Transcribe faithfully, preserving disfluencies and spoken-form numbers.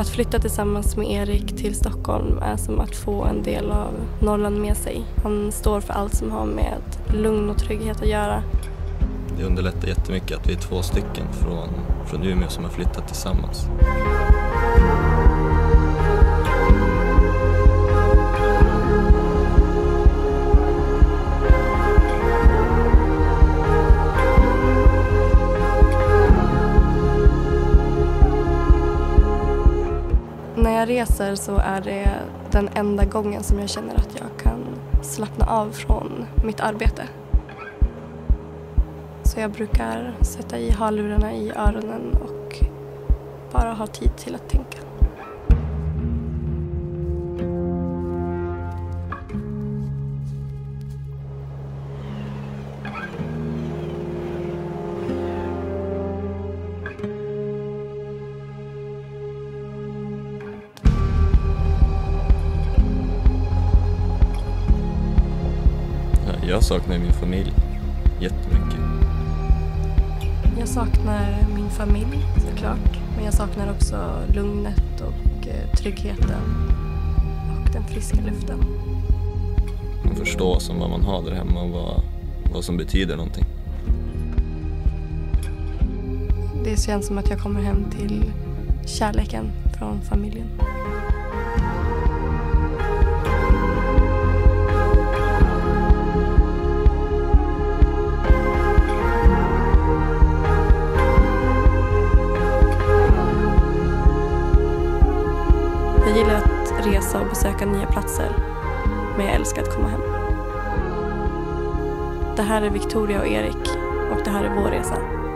Att flytta tillsammans med Erik till Stockholm är som att få en del av Norrland med sig. Han står för allt som har med lugn och trygghet att göra. Det underlättar jättemycket att vi är två stycken från, från Umeå som har flyttat tillsammans. När jag reser så är det den enda gången som jag känner att jag kan slappna av från mitt arbete. Så jag brukar sätta i hörlurarna i öronen och bara ha tid till att tänka. Jag saknar min familj jättemycket. Jag saknar min familj såklart, men jag saknar också lugnet och tryggheten och den friska luften. Man förstår som vad man har där hemma och vad, vad som betyder någonting. Det känns som att jag kommer hem till kärleken från familjen. Jag gillar att resa och besöka nya platser, men jag älskar att komma hem. Det här är Victoria och Erik och det här är vår resa.